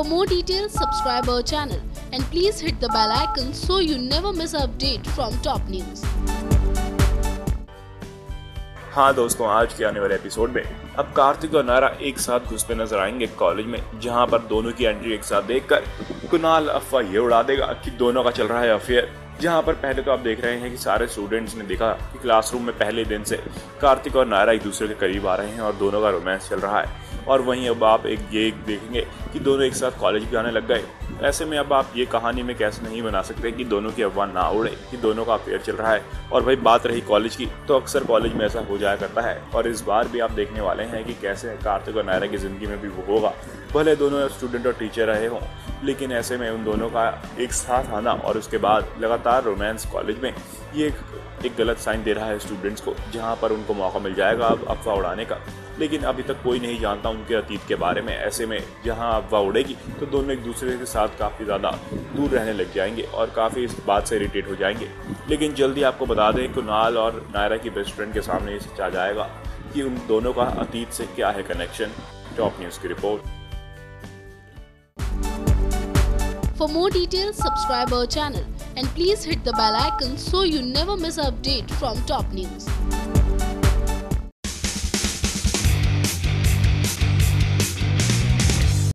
more details, subscribe our channel and please hit the bell icon so you never miss an update from top news. हाँ दोस्तों, आज के आने वाले episode में अब कार्तिक और नायरा एक साथ घुसते नजर आएंगे कॉलेज में, जहाँ पर दोनों की एंट्री एक साथ देखकर कुणाल अफवाह ये उड़ा देगा कि दोनों का चल रहा है अफेयर। जहाँ पर पहले तो आप देख रहे हैं कि सारे स्टूडेंट्स ने देखा कि क्लासरूम में पहले दिन से कार्तिक और नायरा एक दूसरे के करीब आ रहे हैं और दोनों का रोमांस चल रहा है। और वहीं अब आप ये देखेंगे कि दोनों एक साथ कॉलेज भी आने लग गए। ऐसे में अब आप ये कहानी में कैसे नहीं बना सकते कि दोनों की अफवाह ना उड़े कि दोनों का अफेयर चल रहा है। और भाई बात रही कॉलेज की, तो अक्सर कॉलेज में ऐसा हो जाया करता है और इस बार भी आप देखने वाले हैं कि कैसे कार्तिक और नायरा की ज़िंदगी में भी वो होगा। भले दोनों स्टूडेंट और टीचर रहे हों, लेकिन ऐसे में उन दोनों का एक साथ आना और उसके बाद लगातार रोमांस कॉलेज में, ये एक गलत साइन दे रहा है स्टूडेंट्स को, जहाँ पर उनको मौका मिल जाएगा अब अफवाह उड़ाने का। लेकिन अभी तक कोई नहीं जानता उनके अतीत के बारे में। ऐसे में जहाँ अफवाह उड़ेगी तो दोनों एक दूसरे के साथ काफ़ी ज़्यादा दूर रहने लग जाएंगे और काफ़ी इस बात से इरिटेट हो जाएंगे। लेकिन जल्दी आपको बता दें, कुणाल और नायरा की बेस्ट फ्रेंड के सामने ये सच आ जाएगा कि उन दोनों का अतीत से क्या है कनेक्शन। टॉप न्यूज़ की report. For more details, subscribe our channel and please hit the bell icon so you never miss an update from top news.